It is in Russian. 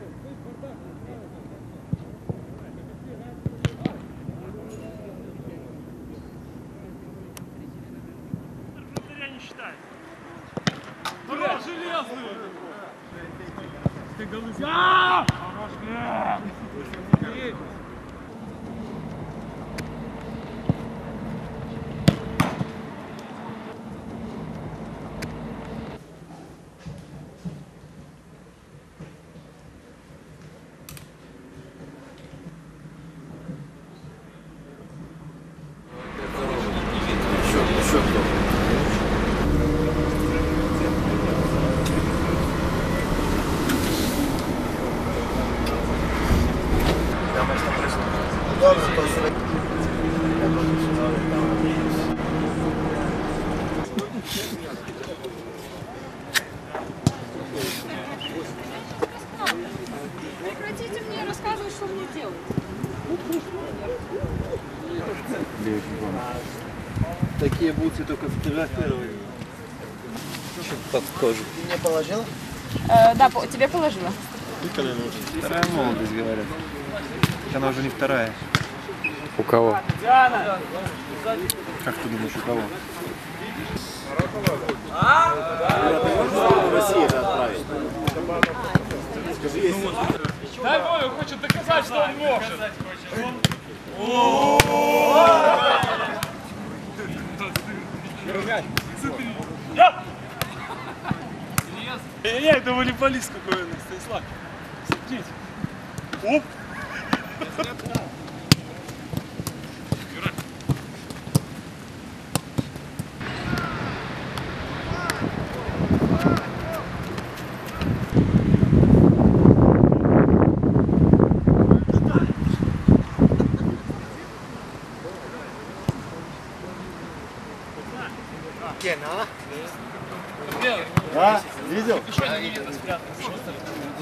Не считай. Ура, железный! Ты голы. Прекратите мне рассказывать, что мне делать. Такие бутсы только фотографировали. Под кожу. Ты мне положила? Да, тебе положила. Вторая молодость, говорят. Она уже не вторая. У кого? Как ты думаешь, у кого? Россия отправить. Дай Вове хочет доказать, что он может. Не, это волейболист какой-то, Станислав. Смотрите. Оп! А? Видел? Еще один спрятал.